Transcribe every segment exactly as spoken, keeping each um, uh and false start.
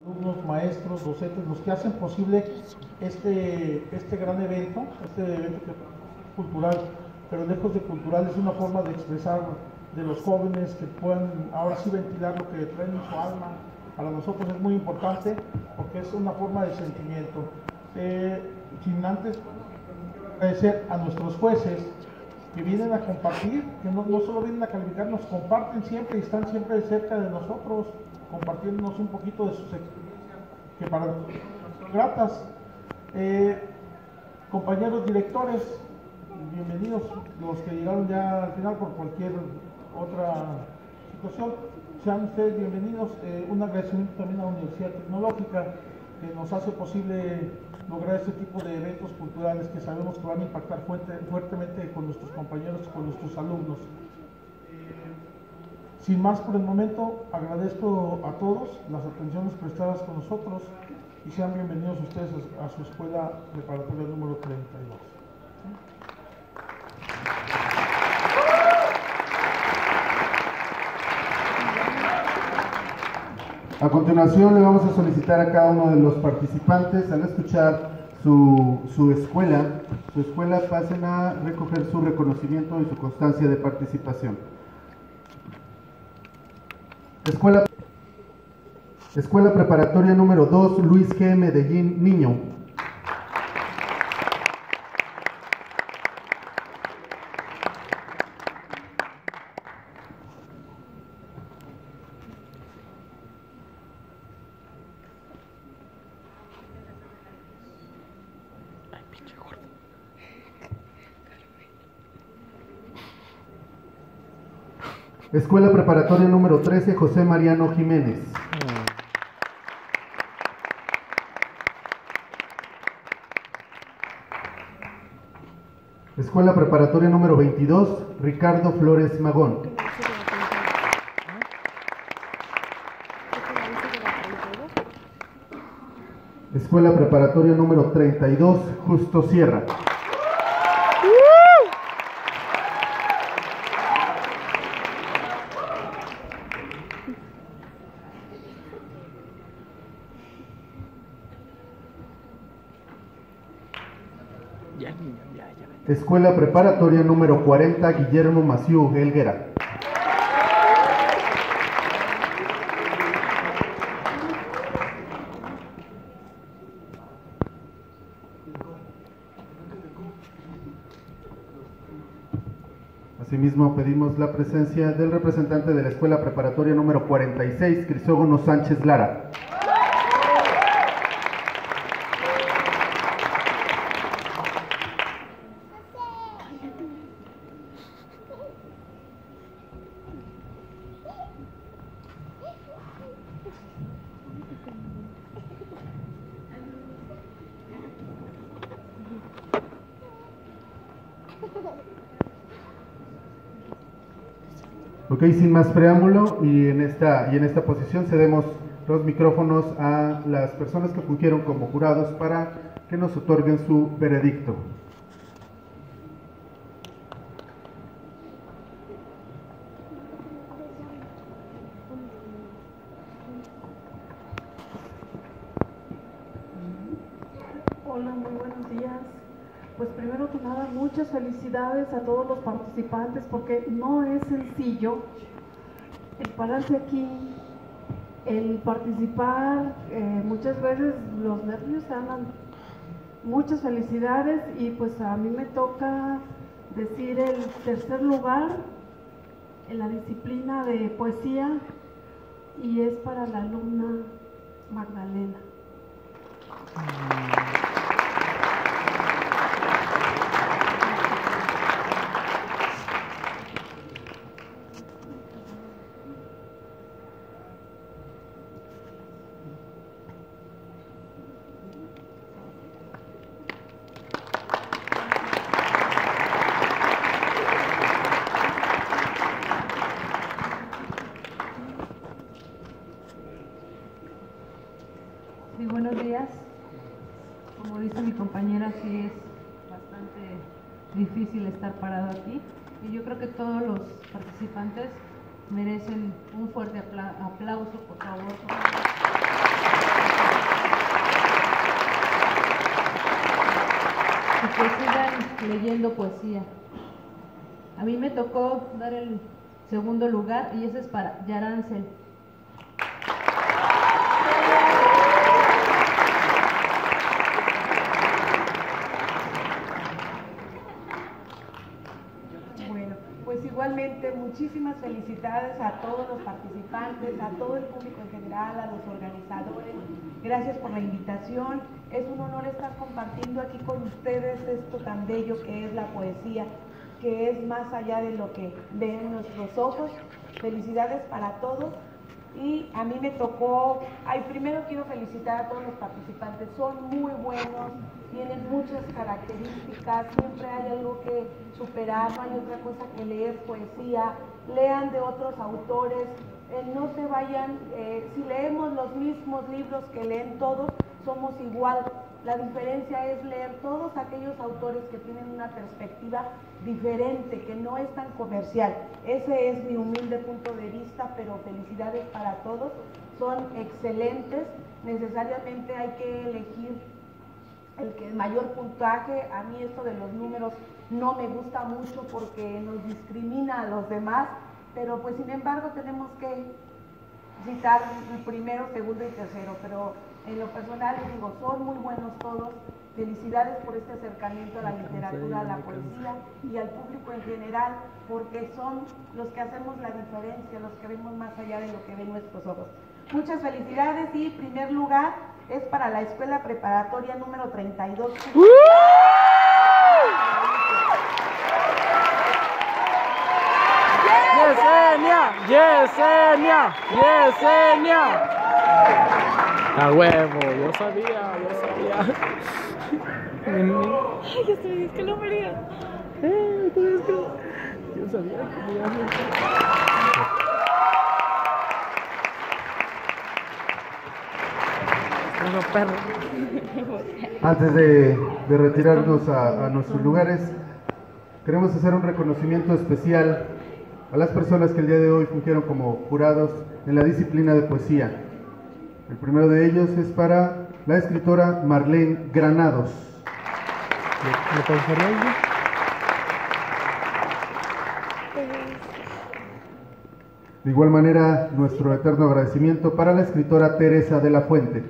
Alumnos, maestros, docentes, los que hacen posible este, este gran evento, este evento que es cultural, pero lejos de cultural es una forma de expresar de los jóvenes que puedan ahora sí ventilar lo que traen en su alma. Para nosotros es muy importante porque es una forma de sentimiento. Eh, sin antes agradecer a nuestros jueces que vienen a compartir, que no, no solo vienen a calificar, nos comparten siempre y están siempre cerca de nosotros, compartiéndonos un poquito de sus experiencias, que para nosotros son gratas. Eh, compañeros directores, bienvenidos, los que llegaron ya al final por cualquier otra situación, sean ustedes bienvenidos. Eh, un agradecimiento también a la Universidad Tecnológica, que nos hace posible lograr este tipo de eventos culturales que sabemos que van a impactar fuerte, fuertemente con nuestros compañeros, con nuestros alumnos. Eh, sin más por el momento, agradezco a todos las atenciones prestadas con nosotros y sean bienvenidos ustedes a, a su escuela preparatoria número treinta y dos. A continuación le vamos a solicitar a cada uno de los participantes, al escuchar su, su escuela, su escuela pasen a recoger su reconocimiento y su constancia de participación. Escuela, escuela Preparatoria número dos, Luis G. Medellín Niño. Escuela Preparatoria número trece, José Mariano Jiménez. Escuela Preparatoria número veintidós, Ricardo Flores Magón. Escuela Preparatoria número treinta y dos, Justo Sierra. Escuela Preparatoria número cuarenta, Guillermo Maciú Helguera. Asimismo, pedimos la presencia del representante de la Escuela Preparatoria número cuarenta y seis, Crisógono Sánchez Lara. Ok, sin más preámbulo, y en esta, y en esta posición cedemos los micrófonos a las personas que fungieron como jurados para que nos otorguen su veredicto. Hola, muy buenos días. Pues primero que nada, muchas felicidades a todos los participantes porque no es sencillo el pararse aquí, el participar, eh, muchas veces los nervios se andan. Muchas felicidades y pues a mí me toca decir el tercer lugar en la disciplina de poesía y es para la alumna Magdalena. Sí, buenos días. Como dice mi compañera, sí es bastante difícil estar parado aquí y yo creo que todos los participantes merecen un fuerte apla- aplauso, por favor. leyendo poesía. A mí me tocó dar el segundo lugar y ese es para Yarancel. Bueno, pues igualmente muchísimas felicidades a todos los participantes, a todo el público en general, a los organizadores. Gracias por la invitación. Es un honor estar compartiendo aquí con ustedes esto tan bello que es la poesía, que es más allá de lo que ven nuestros ojos. Felicidades para todos. Y a mí me tocó, ay, primero quiero felicitar a todos los participantes, son muy buenos, tienen muchas características, siempre hay algo que superar, no hay otra cosa que leer poesía, lean de otros autores, eh, no se vayan, eh, si leemos los mismos libros que leen todos, somos igual. La diferencia es leer todos aquellos autores que tienen una perspectiva diferente, que no es tan comercial. Ese es mi humilde punto de vista, pero felicidades para todos. Son excelentes. Necesariamente hay que elegir el que el mayor puntaje. A mí esto de los números no me gusta mucho porque nos discrimina a los demás, pero pues sin embargo tenemos que citar el primero, segundo y tercero, pero en lo personal les digo, son muy buenos todos. Felicidades por este acercamiento a la literatura, a la poesía y al público en general, porque son los que hacemos la diferencia, los que vemos más allá de lo que ven nuestros ojos. Muchas felicidades y primer lugar es para la Escuela Preparatoria número treinta y dos. ¡Uh! ¡Yesenia! ¡Yesenia! ¡Yesenia! A huevo, yo sabía, yo sabía. Ay, yo sabía que lo vería. Eh, tú ves que yo sabía que me iba a perro. Antes de, de retirarnos a, a nuestros lugares, queremos hacer un reconocimiento especial a las personas que el día de hoy fungieron como jurados en la disciplina de poesía. El primero de ellos es para la escritora Marlene Granados. ¿Le pausaría algo? De igual manera, nuestro eterno agradecimiento para la escritora Teresa de la Fuente.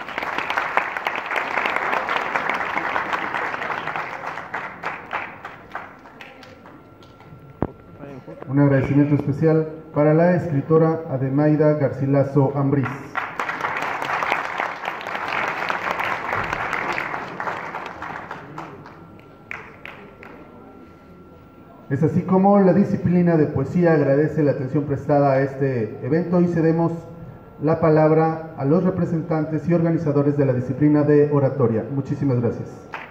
Un agradecimiento especial para la escritora Ademaida Garcilaso Ambriz. Es así como la disciplina de poesía agradece la atención prestada a este evento y cedemos la palabra a los representantes y organizadores de la disciplina de oratoria. Muchísimas gracias.